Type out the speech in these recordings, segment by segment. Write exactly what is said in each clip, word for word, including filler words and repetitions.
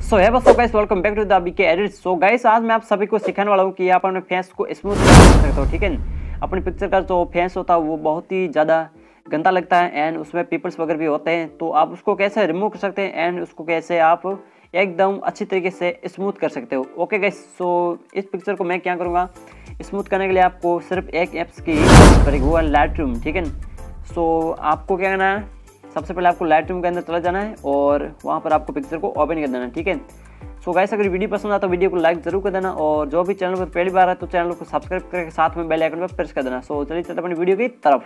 सो है बस guys, welcome back to the BK edit. So guys, आज मैं आप सभी को सिखाने वाला हूँ कि आप अपने फेस को स्मूथ कर सकते हो। ठीक है, अपनी पिक्चर का जो फेस होता है वो बहुत ही ज़्यादा गंदा लगता है एंड उसमें पिंपल्स वगैरह भी होते हैं, तो आप उसको कैसे रिमूव कर सकते हैं एंड उसको कैसे आप एकदम अच्छी तरीके से स्मूथ कर सकते हो। ओके गाइस, सो इस पिक्चर को मैं क्या करूँगा, स्मूथ करने के लिए आपको सिर्फ एक ऐप्स की करेगी, वो है लाइटरूम। ठीक है, सो आपको क्या करना है, सबसे पहले आपको लाइटरूम के अंदर चला जाना है और वहाँ पर आपको पिक्चर को ओपन कर देना है। ठीक है, सो गाइस, अगर वीडियो पसंद आता तो वीडियो को लाइक जरूर कर देना और जो भी चैनल पर पहली बार है तो चैनल को सब्सक्राइब करके साथ में बेल आइकन पर प्रेस कर देना। सो चलिए चलते अपनी वीडियो की तरफ।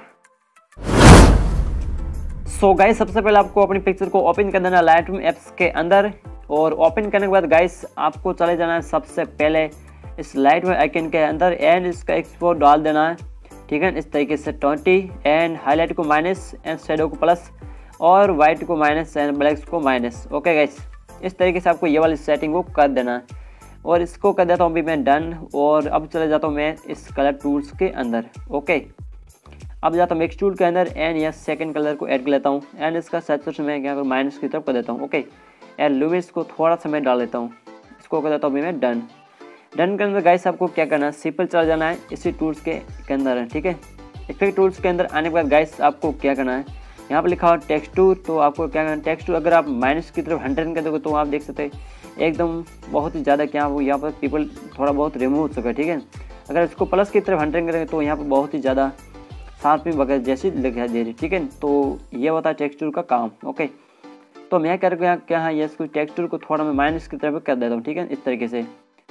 सो गाइस, सबसे पहले आपको अपनी पिक्चर को ओपन कर देना लाइटरूम ऐप्स के अंदर और ओपन करने के बाद गाइस आपको चले जाना है सबसे पहले इस लाइटरूम आइकन के अंदर एंड इसका एक्सपोर्ट डाल देना है। ठीक है, इस तरीके से ट्वेंटी एंड हाईलाइट को माइनस एंड शेडो को प्लस और वाइट को माइनस एंड ब्लैक को माइनस। ओके गाइस, इस तरीके से आपको ये वाली सेटिंग को कर देना है और इसको कर देता हूँ अभी मैं डन। और अब चले जाता हूँ मैं इस कलर टूल्स के अंदर। ओके, अब जाता हूँ मिक्स टूल के अंदर एंड यह सेकंड कलर को ऐड कर लेता हूँ एंड इसका सैचुरेशन मैं क्या करूँ, माइनस की तरफ कर देता हूँ। ओके, एंड लुमिनस को थोड़ा सा मैं डाल लेता हूँ, इसको कर देता हूँ अभी मैं डन। डन के अंदर गाइस आपको क्या करना है, सिंपल चला जाना है इसी टूल्स के, के अंदर है। ठीक है, इफेक्ट टूल्स के अंदर आने के बाद गाइस आपको क्या करना है, यहाँ पर लिखा हुआ टेक्सचर, तो आपको क्या करना है, टेक्सचर अगर आप माइनस की तरफ हंड्रेड कर दोगे तो आप देख सकते हैं एकदम बहुत ही ज़्यादा क्या वो यहाँ पर पीपल थोड़ा बहुत रिमूव हो चुका है। ठीक है, अगर इसको प्लस की तरफ हंड्रेड करेंगे तो यहाँ पर बहुत ही ज़्यादा शार्पिंग वगैरह जैसी दिखाई दे रही। ठीक है, तो ये होता है टेक्सचर का काम। ओके, तो मैं क्या करूँगा, क्या हाँ ये इसको टेक्सचर को थोड़ा मैं माइनस की तरफ कर देता हूँ। ठीक है, इस तरीके से।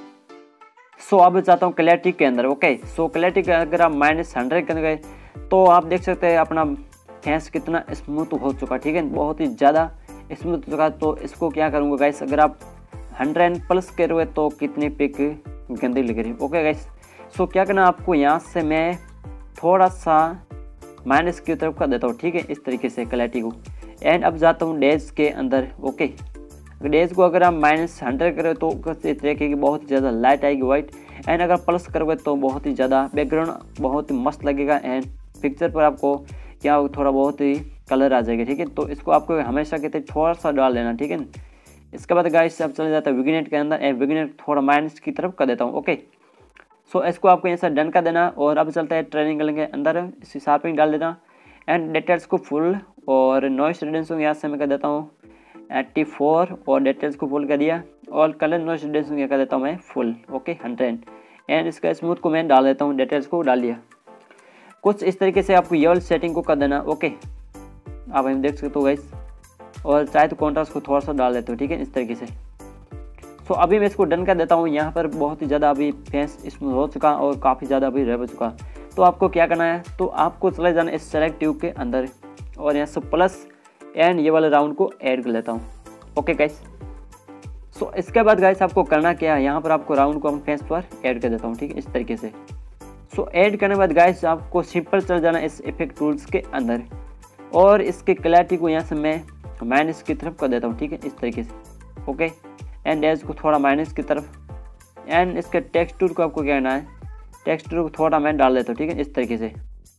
सो अब चाहता हूँ क्लैरिटी के अंदर। ओके, सो क्लैरिटी का अगर आप माइनस हंड्रेड कर गए तो आप देख सकते हैं अपना फेस कितना स्मूथ हो चुका। ठीक है, बहुत ही ज़्यादा स्मूथ हो चुका। तो इसको क्या करूँगा गाइस, अगर आप हंड्रेड प्लस करोगे तो कितनी पिक गंदी लग रही। ओके गाइस, सो क्या करना आपको, यहाँ से मैं थोड़ा सा माइनस की तरफ कर देता हूँ। ठीक है, इस तरीके से क्लैरिटी को एंड अब जाता हूँ डेज के अंदर। ओके, डेज को अगर आप माइनस हंड्रेड करोगे तो इस तरीके की बहुत ही ज़्यादा लाइट आएगी वाइट एंड अगर प्लस करोगे तो बहुत ही ज़्यादा बैकग्राउंड बहुत ही मस्त लगेगा एंड पिक्चर पर आपको क्या थोड़ा बहुत ही कलर आ जाएगा। ठीक है, तो इसको आपको हमेशा कहते हैं थोड़ा सा डाल लेना। ठीक है, इसके बाद गाइस अब चले जाता है विग्नेट के अंदर एंड विग्नेट थोड़ा माइनस की तरफ कर देता हूँ। ओके, सो इसको आपको यहाँ से डन कर देना और अब चलता है ट्रेनिंग के अंदर इसी शार्पिंग डाल देना एंड डिटेल्स को फुल और नॉइस रिडक्शन यहाँ से मैं कर देता हूँ एट्टी फोर और डिटेल्स को फुल कर दिया और कलर नॉइस रिडक्शन यहाँ कर देता हूँ मैं फुल। ओके, हंड्रेड एंड इसका स्मूथ को मैं डाल देता हूँ, डिटेल्स को डाल दिया। कुछ इस तरीके से आपको ये वाली सेटिंग को कर देना। ओके, आप हम देख सकते हो गाइस, और चाहे तो कॉन्ट्रास्ट को थोड़ा सा डाल देते हो। ठीक है, इस तरीके से। सो अभी मैं इसको डन कर देता हूँ। यहाँ पर बहुत ही ज़्यादा अभी फेस स्मूथ हो चुका और काफ़ी ज़्यादा अभी रह चुका। तो आपको क्या करना है, तो आपको चले जाना इस सेलेक्ट ट्यूब के अंदर और यहाँ से प्लस एंड ये वाले राउंड को ऐड कर लेता हूँ। ओके गाइस, सो इसके बाद गाइस आपको करना क्या है, यहाँ पर आपको राउंड को अपने फेस पर ऐड कर देता हूँ। ठीक है, इस तरीके से। सो ऐड करने के बाद गाइस आपको सिंपल चल जाना इस इफेक्ट टूल्स के अंदर और इसके क्लैरिटी को यहाँ से मैं माइनस की तरफ कर देता हूँ। ठीक है, इस तरीके से। ओके, एंड एज को थोड़ा माइनस की तरफ एंड इसके टेक्सचर को आपको क्या करना है, टेक्सचर को थोड़ा मैं डाल देता हूँ। ठीक है, इस तरीके से।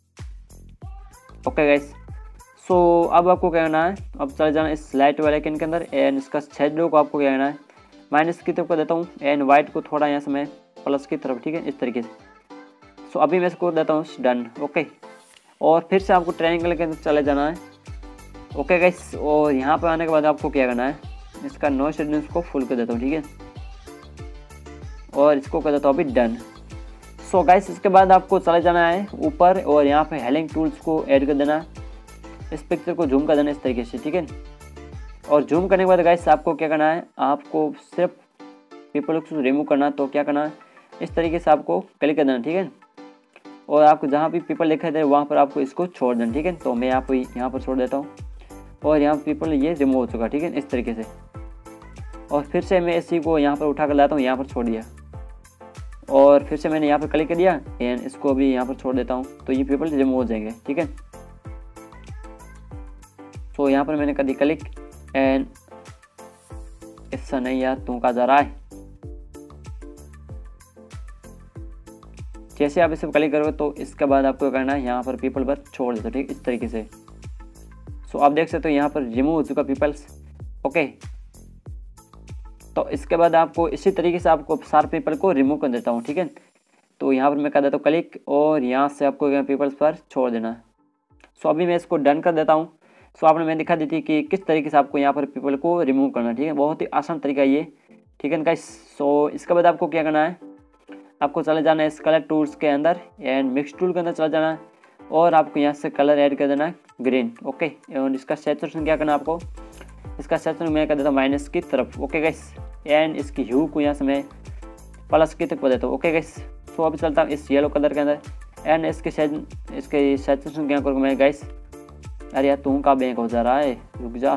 ओके गाइस, सो अब आपको क्या करना है, अब चले जाना इस लाइट वाले आइकन के अंदर एंड इसका शेडो को आपको क्या करना है, माइनस की तरफ कर देता हूँ एंड वाइट को थोड़ा यहाँ से मैं प्लस की तरफ। ठीक है, इस तरीके से। सो अभी मैं इसको देता हूँ डन। ओके, और फिर से आपको ट्रायंगल के अंदर चले जाना है। ओके गाइस, और यहाँ पर आने के बाद आपको क्या करना है, इसका नॉइस रिडक्शन को फुल कर देता हूँ। ठीक है, और इसको कर देता हूँ अभी डन। सो गाइस, इसके बाद आपको चले जाना है ऊपर और यहाँ पे हेलिंग टूल्स को ऐड कर देना है, इस पिक्चर को जूम कर देना इस तरीके से। ठीक है, और जूम करने के बाद गाइस आपको क्या करना है, आपको सिर्फ पीपल को रिमूव करना है। तो क्या करना है, इस तरीके से आपको क्लिक कर देना। ठीक है, और आपको जहाँ भी पीपल लिखा है वहाँ पर आपको इसको छोड़ देना। ठीक है, तो मैं आप यहाँ पर छोड़ देता हूँ और यहाँ पीपल ये रिमूव हो चुका। ठीक है, इस तरीके से। और फिर से मैं इसी को यहाँ पर उठा कर लाता हूँ, यहाँ पर छोड़ दिया और फिर से मैंने यहाँ पर क्लिक कर दिया एंड इसको भी यहाँ पर छोड़ देता हूँ, तो ये पीपल रिमूव हो जाएंगे। ठीक है, तो यहाँ पर मैंने कर दी क्लिक एंड ऐसा नहीं यार तू का जा रहा है, जैसे आप इसे क्लिक करोगे तो इसके बाद आपको करना है यहाँ पर पीपल पर छोड़ देते। ठीक, इस तरीके से। सो आप देख सकते हो यहाँ पर रिमूव हो चुका पीपल्स। ओके, तो इसके बाद आपको इसी तरीके से आपको सारे पीपल को रिमूव कर देता हूँ, ठीक है। तो यहाँ पर मैं कर देता हूँ क्लिक और यहाँ से आपको यहाँ पीपल्स पर छोड़ देना है। सो अभी मैं इसको डन कर देता हूँ। सो आपने मैंने दिखा दी थी कि किस तरीके से आपको यहाँ पर पीपल को रिमूव करना है, ठीक है। बहुत ही आसान तरीका है ये, ठीक है गाइस। सो इसके बाद आपको क्या करना है, आपको चले जाना है इस कलर टूल्स के अंदर एंड मिक्स टूल के अंदर चला जाना है और आपको यहाँ से कलर ऐड कर देना है ग्रीन, ओके। और इसका सैचुरेशन क्या करना है आपको, इसका सैचुरेशन मैं कर देता हूँ माइनस की तरफ, ओके गाइस। एंड इसकी ह्यू को यहाँ से मैं प्लस की तक कर देता हूँ, ओके गाइस। सो अभी चलता हूँ इस येलो कलर के अंदर एंड इसके इसके सैचुरेशन क्या करूँगा मैं गाइस। अरे यार तू का बैंक हो जा रहा है, रुक जा।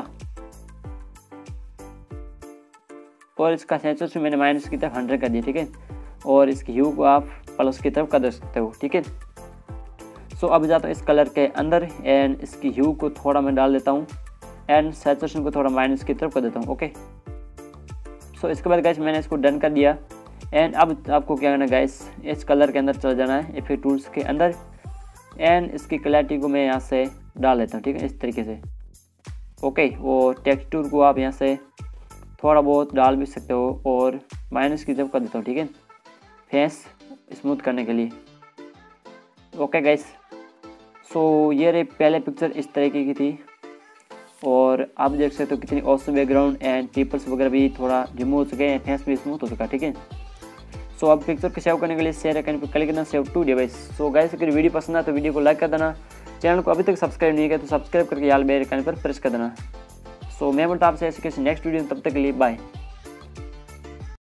और इसका सैचुरेशन मैंने माइनस की तरफ हंड्रेड कर दिया, ठीक है। और इसकी ह्यू को आप प्लस की तरफ कर दे सकते हो, ठीक है। सो अब जाता हूँ इस कलर के अंदर एंड इसकी ह्यू को थोड़ा मैं डाल देता हूँ एंड सैचुरेशन को थोड़ा माइनस की तरफ कर देता हूँ, ओके। सो इसके बाद गाइस मैंने इसको डन कर दिया एंड अब आपको क्या करना है गाइस, इस कलर के अंदर चला जाना है इफेक्ट टूल्स के अंदर एंड इसकी क्लैरिटी को मैं यहाँ से डाल देता हूँ, ठीक है, इस तरीके से, ओके। और टेक्सचर को आप यहाँ से थोड़ा बहुत डाल भी सकते हो और माइनस की तरफ कर देता हूँ, ठीक है, फेस स्मूथ करने के लिए, ओके गाइस। सो ये रही पहले पिक्चर इस तरीके की थी और आप देख सकते हो कितनी ऑसम बैकग्राउंड एंड पीपल्स वगैरह भी थोड़ा रिमूव हो चुके हैं, फेस भी स्मूथ हो चुका, ठीक है। सो अब पिक्चर को सेव करने के लिए शेयर आइकन पर क्लिक करना, save to device. So guys अगर वीडियो पसंद आए तो वीडियो को लाइक कर देना, चैनल को अभी तक सब्सक्राइब नहीं किया तो सब्सक्राइब करके यार बेल आइकन पर प्रेस कर देना। सो मैं बोलता हूं आपसे ऐसे किसी नेक्स्ट वीडियो में, तब तक के लिए बाय।